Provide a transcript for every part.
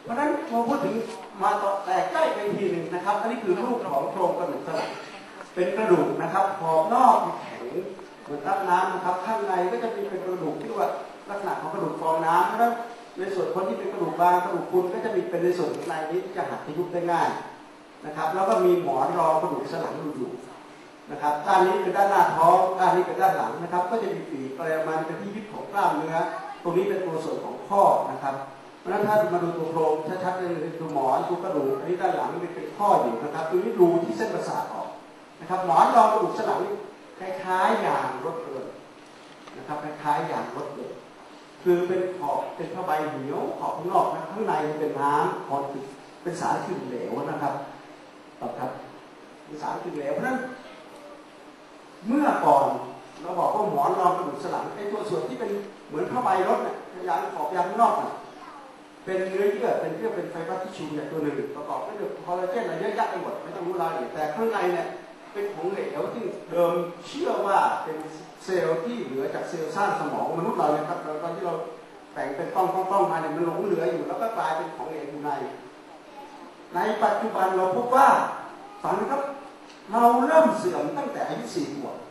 เพราะฉะนั้นพอพูดถึงมาต่อแตกใกล้ไปทีหนึ่งนะครับอันนี้คือรูปของโครงกระดูกสันหลังเป็นกระดูกนะครับขอบนอกแข็งเหมือนรับน้ำนะครับข้างในก็จะมีเป็นกระดูกที่ว่าลักษณะของกระดูกฟองน้ำเพราะฉะนั้นในส่วนคนที่เป็นกระดูกบางกระดูกพรุนก็จะมีเป็นในส่วนในนี้ที่จะหักที่ยุบได้ง่ายนะครับแล้วก็มีหมอนรองกระดูกสันหลังอยู่นะครับด้านนี้เป็นด้านหน้าท้องด้านนี้เป็นด้านหลังนะครับก็จะมีปีกอะไรมาเป็นที่ยึดของกล้ามเนื้อตรงนี้เป็นตัวส่วนของข้อนะครับเพราะฉะนั้นถ้ามาดูตัวโครงชัดๆเลยตัวหมอนตัวกระดูกอันนี้ด้านหลังนี่เป็นข้ออยู่นะครับตรงนี้รูที่เส้นประสาทออกนะครับหมอนรองกระดูกสันหลังคล้ายๆอย่างรถเลยนะครับคล้ายๆอย่างรถเลยคือเป็นขอบเป็นผ้าใบเหนียวขอบข้างนอกนะข้างในเป็นน้ำคอนติเป็นสารขึ้นเหลวนะครับครับเป็นสารขึ้นเหลวเพราะฉะนั้นเมื่อก่อนเราบอกว่าหมอนรองกระดูกสันหลังไอ้ตัวส่วนที่เป็นเหมือนผ้าใบรถเนี่ยยางขอบยางข้างนอกน่ะเป็นเนื้อเยื่อเป็นไฟเบอร์ทิชชูเนี่ยตัวหนึ่งประกอบด้วยคอลลาเจนอะไรเยอะแยะไปหมดไม่ต้องรู้รายละเอียดแต่ข้างในเนี่ยเป็นของเหลวที่เดิมเชื่อว่าเป็นเซลล์ที่เหลือจากเซลล์สร้างสมองมนุษย์เราเนี่ยครับตอนที่เราแต่งเป็นป้องมาเนี่ยมันหลงเหลืออยู่แล้วก็กลายเป็นของเหลวอยู่ในปัจจุบันเราพบว่าฟังนะครับเราเริ่มเสื่อมตั้งแต่อายุ4 ขวบ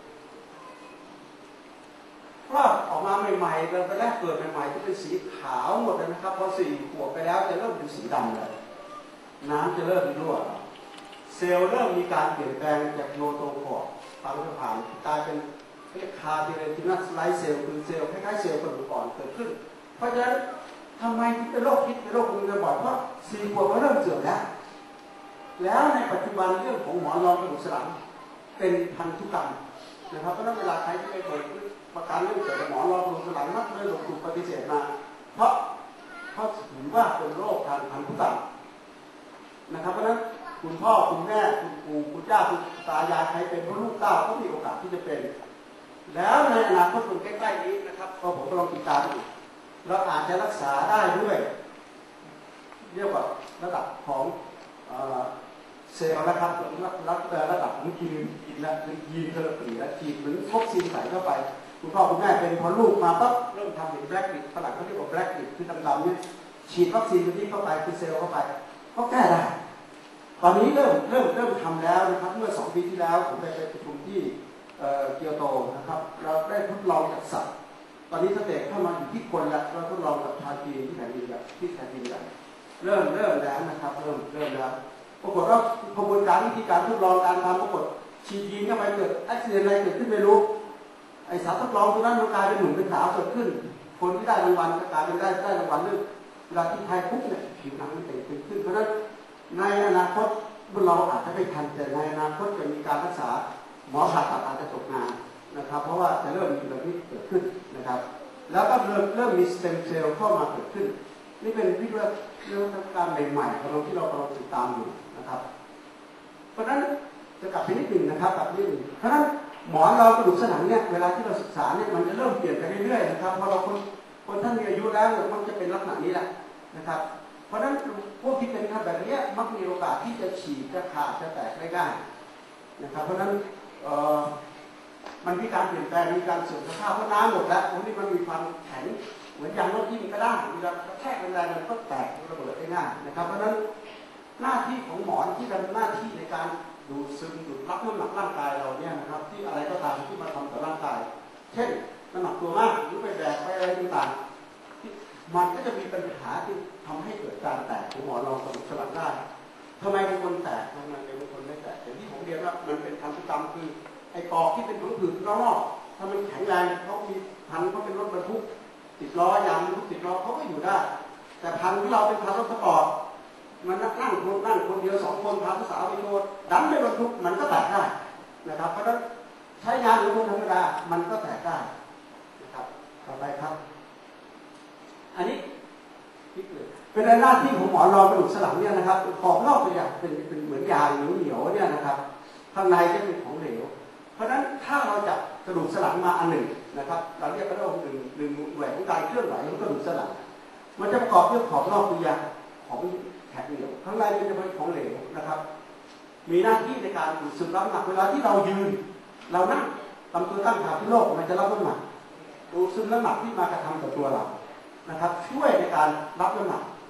คลอดออกมาใหม่ๆเราไปแรกเกิดใหม่ๆจะเป็นสีขาวหมดเลยนะครับพอ4 ขวบไปแล้วจะเริ่มเป็นสีดำเลยน้ำจะเริ่มรั่วเซลล์เริ่มมีการเปลี่ยนแปลงจากโนโตคอร์ฟังผ่านกลายเป็นคาร์ดิเรตินัสไลท์เซลล์คือเซลล์คล้ายๆเซลล์กระดูกอ่อนเกิดขึ้นเพราะฉะนั้นทำไมเป็นโรคพิษเป็นโรครุนแรงบ่อยเพราะ4 ขวบก็เริ่มเสื่อมแล้วในปัจจุบันเรื่องของหมอนรองกระดูกสันหลังเป็นพันธุกรรมนะครับเพราะนั้นเวลาใครที่ไปเปิดประกันเรื่องเกี่ยวกับหมอนรองกระดูกสันหลังมักเลยถูกปฏิเสธมาเพราะเขาถือว่าเป็นโรคทางพันธุกรรมนะครับเพราะนั้นคุณพ่อคุณแม่คุณปู่คุณย่าคุณตายายใครเป็นลูกเต้าก็มีโอกาสที่จะเป็นแล้วในอนาคตคนใกล้ๆนี้นะครับพอผมลองติดตามดูเราอาจจะรักษาได้ด้วยเรียกว่าระดับของเซลล์นะครับระดับของยีนและยีนเทอราปีและฉีดเหมือนวัคซีนใส่เข้าไปคุณพ่อคุณแม่เป็นพอลูกมาปั๊บเริ่มทำเป็นแบล็กลิดฝรั่งเขาเรียกว่าแบล็กลิดคือดำๆเนี่ยฉีดวัคซีนตัวนี้เข้าไปคือเซลล์เข้าไปก็แก้ได้ตอนนี้เริ่มทำแล้วนะครับเมื่อ2 ปีที่แล้วผมไปประชุมที่เกียวโตนะครับเราได้ทดลองจากสัตว์ตอนนี้สเต็ปเข้ามาอยู่ที่คนแล้วเราทดลองกับชาวจีนที่แผ่นดินใหญ่เริ่มแล้วนะครับเริ่มแล้วปรากฏว่ากระบวนการวิธีการทดลองการทำปรากฏฉีดยีนเข้าไปเกิดอุบิเหตุอะไรเกิดขึ้นไม่รู้ไอสารทดลองตัวนั้นมันกลายเป็นหนุ่มเป็นสาวเกิดขึ้นคนที่ได้รางวัลก็กลายเป็นได้รางวัลเรื่องเวลาที่ไทยปุ๊บเนี่ยผิวหนังมันเต่งขึ้นเพราะฉะนั้นในอนาคตเราอาจจะไม่ทันแต่ในอนาคตจะมีการรักษาหมอผ่าตัดอาจจะตกงานนะครับเพราะว่าจะเริ่มมีแบบนี้เกิดขึ้นนะครับแล้วก็เริ่มมีสเต็มเซลล์เข้ามาเกิดขึ้นนี่เป็นวิทยาการใหม่ๆของเราที่เรากำลังติดตามอยู่นะครับเพราะฉะนั้นจะกลับไปนิดหนึ่งนะครับกลับนิดหนึ่งเพราะฉะนั้นหมอนรองกระดูกสันหลังเนี่ยเวลาที่เราศึกษาเนี่ยมันจะเริ่มเปลี่ยนไปเรื่อยๆนะครับพอเราคนท่านมีอายุแล้วมันจะเป็นลักษณะนี้แหละนะครับเพราะฉะนั้นพวกที่เป็นแบบนี้มักมีโอกาสที่จะฉีกจะขาดจะแตกได้ง่ายนะครับเพราะฉะนั้นมันมีการเปลี่ยนแปลงมีการเสื่อมสภาพเพราะน้ำหมดแล้วตรงนี้มันมีความแข็งเหมือนยางรถที่มีกระด้างเวลากระแทกแรงๆมันก็แตกระเบิดได้ง่ายนะครับเพราะฉะนั้นหน้าที่ของหมอนที่ทำหน้าที่ในการดูดซึมดูดรับน้ำหนักร่างกายเราเนี่ยนะครับที่อะไรก็ตามที่มาทำกับร่างกายเช่นน้ำหนักตัวมากหรือไปแบกไปอะไรต่างๆมันก็จะมีปัญหาที่ทำให้เกิดการแตกของหมอนรองกระดูกสันหลังได้ทำไมบางคนแตกทำไมบางคนไม่แตกอย่างที่ผมเรียนว่ามันเป็นพันธุกรรมคือไอ้ปอกที่เป็นผืนๆนอกๆถ้ามันแข็งแรงเขามีพันเขาเป็นรถบรรทุกติดล้อยางรถติดล้อเขาก็อยู่ได้แต่พันที่เราเป็นพันรถสปอร์ตมันนั่งคนเดียว2 คนพาผู้สาวไปโชว์ดันไม่บรรทุกมันก็แตกได้นะครับเพราะฉะนั้นใช้งานหรือคนธรรมดามันก็แตกได้นะครับต่อไปครับอันนี้เป็นหน้าที่ของหมอนรองกระดูกสันหลังเนี่ยนะครับขอบนอกตัวอย่างเป็นเหมือนยางเหนียวเนี่ยนะครับข้างในจะเป็นของเหลวเพราะฉะนั้นถ้าเราจับกระดูกสันหลังมาอันหนึ่งนะครับเราเรียกว่าหนึ่งแหวนของการเคลื่อนไหวของกระดูกสันหลังมันจะประกอบด้วยขอบนอกตัวยางของแข็งเหนียวข้างในมันจะเป็นของเหลวนะครับมีหน้าที่ในการดูดซึมน้ำหนักเวลาที่เรายืนเรานั่งลำตัวตั้งขาที่โลกมันจะรับน้ำหนักดูดซึมน้ำหนักที่มากระทำกับตัวเรานะครับช่วยในการรับน้ำหนัก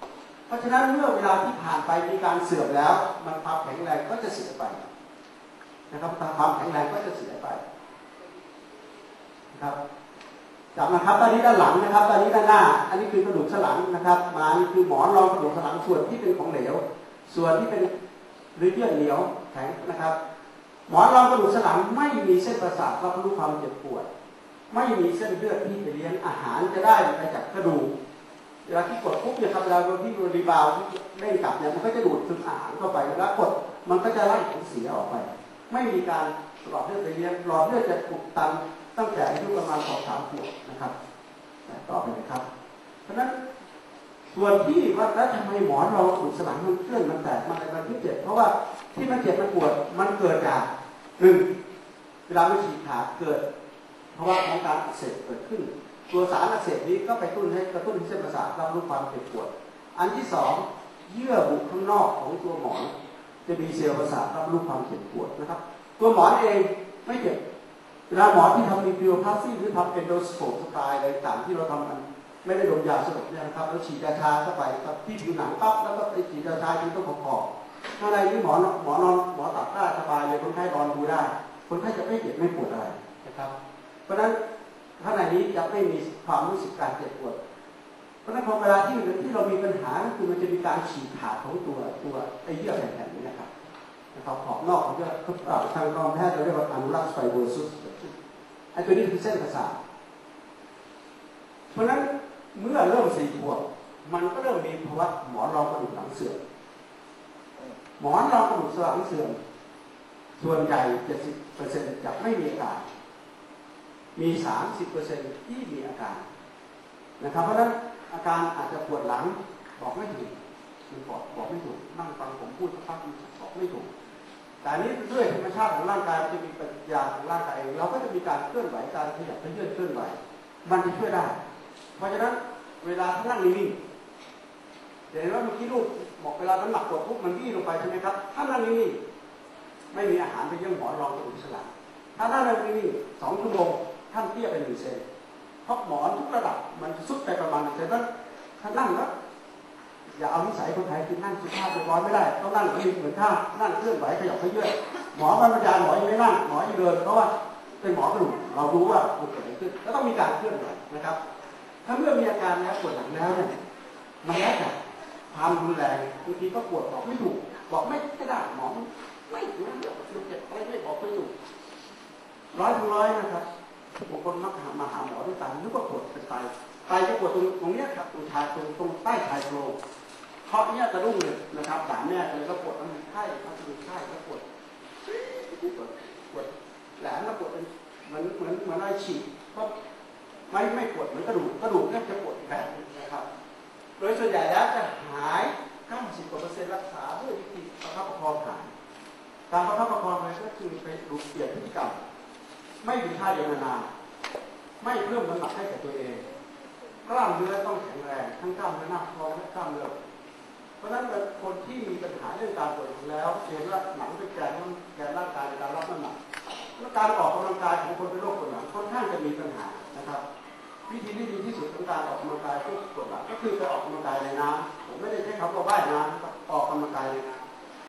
เพราะฉะนั้นเมื่อเวลาที่ผ่านไปมีการเสื่อมแล้วมันความแข็งแรงก็จะเสียไปนะครับความแข็งแรงก็จะเสียไปนะครับจับนะครับตอนนี้ด้านหลังนะครับตอนนี้ด้านหน้าอันนี้คือกระดูกสันหลังนะครับมานี่คือหมอนรองกระดูกสันหลังส่วนที่เป็นของเหลวส่วนที่เป็นหรือเยื่อเหนียวแข็งนะครับหมอนรองกระดูกสันหลังไม่มีเส้นประสาทรับรู้ความเจ็บปวดไม่มีเส้นเลือดที่ไปเลี้ยงอาหารจะได้ไปจากกระดูกเวลาที่กดปุ๊บเนี่ยครับเวลาที่รีบาวที่เล่นกลับเนี่ยมันก็จะดูดซึมอาหารเข้าไปแล้วกดมันก็จะไล่ของเสียออกไปไม่มีการหลอดเลือดไปเลี้ยงหลอดเลือดจะอุดตันตั้งแต่อายุประมาณ2-3 ขวบนะครับต่อไปเลยครับเพราะนั้นส่วนที่ว่าแล้วทำไมหมอนเรากระดูกสันหลังมันเคลื่อนมันแตกมันอะไรมันที่เจ็บเพราะว่าที่มันเจ็บมันปวดมันเกิดจาก1เวลามันฉีกขาดเกิดเพราะว่าของการอักเสบเกิดขึ้นตัวสารอักเสบนี้ก็ไปกระตุ้นให้เส้นประสาทรับรู้ความเจ็บปวดอันที่2เยื่อบุข้างนอกของตัวหมอนจะมีเซลล์ประสาทรับรู้ความเจ็บปวดนะครับตัวหมอนเองไม่เจ็บเวลาหมอที่ทำรีวิวพาสซี่หรือทำเอนโดสโคปสกายอะไรต่างที่เราทำมันไม่ได้ดมยาสลบเนี่ยนะครับแล้วฉีดยาชาเข้าไปกับที่ผิวหนังปั๊บแล้วก็ไปฉีดยาชาที่ต้องขอบข้างในนี่หมอนอนหมอตัดได้สบายเลยคนไข้นอนดูได้คนไข้จะไม่เจ็บไม่ปวดอะไรนะครับเพราะฉะนั้นข้างในนี้จะไม่มีความรู้สึกการเจ็บปวดเพราะฉะนั้นพอเวลาที่เรามีปัญหาคือมันจะมีการฉีกขาดของตัวไอ้เยื่อแผ่นนี้นะครับขอบนอกของเยื่อทางการแพทย์เราเรียกว่าอนุรักษ์ไฟโบรซิสไอ้ตัวนี้คือเส้นประสาทเพราะฉะนั้นเมื่อเริ่ม4 ขวบมันก็เริ่มมีภาวะหมอนรองกระดูกหลังเสื่อมหมอนรองกระดูกสันหลังเสื่อมส่วนใหญ่ 70% จะไม่มีอาการมี 30% ที่มีอาการนะครับเพราะฉะนั้นอาการอาจจะปวดหลังบอกไม่ถูกมันบอกไม่ถูกนั่งฟังผมพูดสักพักบอกไม่ถูกแต่นี้ด้วยธรรมชาติของร่างกายมันจะมีปฏิกิริยาของร่างกายเราก็จะมีการเคลื่อนไหวการขยับเคลื่อนไหวมันจะช่วยได้เพราะฉะนั้นเวลาท่านนั่งนิ่งๆเห็นว่าเมื่อกี้ลูกบอกเวลาน้ำหนักกดปุ๊บมันวิ่งลงไปใช่ไหมครับท่านนั่งนิ่งๆไม่มีอาหารไปเยี่ยมหมอนรองกระดูกสันหลังถ้านั่งนิ่งๆ2 ชั่วโมงท่านเตี้ยไป1 เซนเพราะหมอนทุกระดับมันซุดไปประมาณ1 เซนถ้านั่งแล้วอย่าเอานิสัยคนไทยคือนั่งสุภาพเรียบร้อยไม่ได้ต้องนั่งเหมือนท่านั่งเคลื่อนไหวขยับเขยื้อนหมอบรรยายหมอยังไม่นั่งหมอยังเดินเพราะว่าเป็นหมอกระดูกเรารู้ว่ามันเกิดอะไรขึ้นแล้วต้องมีการเคลื่อนไหวนะครับถ้าเมื่อมีอาการแล้วปวดหลังแล้วเนี่ยมันแล้วแต่ความรุนแรงบางทีก็ปวดบอกไม่ถูกบอกไม่ได้หมอไม่รู้เรื่องเจ็บอะไรไม่บอกไม่ถูก100 นะครับบางคนมักมาหาหมอด้วยตานึกว่าปวดเป็นไตจะปวดตรงนี้ครับตรงชายตรงใต้ชายโครงเพราะเนี่ยกระดุ้งเลยนะครับด่านแม่เลยก็ปวดมันมีไข้มันมีไข้ก็ปวดแหลมแล้วปวดเป็นเหมือนอะไรฉีกเพราะไม่ปวดเหมือนกระดูกเนี่ยจะปวดแบบนี้นะครับโดยส่วนใหญ่แล้วจะหาย 90% รักษาด้วยวิธีประคับประคองหายการประคับประคองอะไรก็คือไปดูเปลี่ยนพฤติกรรมไม่อยู่ท่าเดียวนานๆไม่เพิ่มน้ำหนักให้กับตัวเองกล้ามเนื้อต้องแข็งแรงทั้งกล้ามเนื้อหน้าท้องและกล้ามเนื้อเพราะฉะนั้นคนที่มีปัญหาเรื่องการปวดแล้วเห็นว่าหนังเป็นแกนร่างกายในการรับน้ำหนักและการออกกำลังกายของคนเป็นโรคปวดหลังค่อนข้างจะมีปัญหานะครับวิธีที่ดีที่สุดของการออกกำลังกายเพื่อปวดหลังก็คือไปออกกำลังกายในน้ำผมไม่ได้ใช้คำว่าว่ายน้ำออกกำลังกายในน้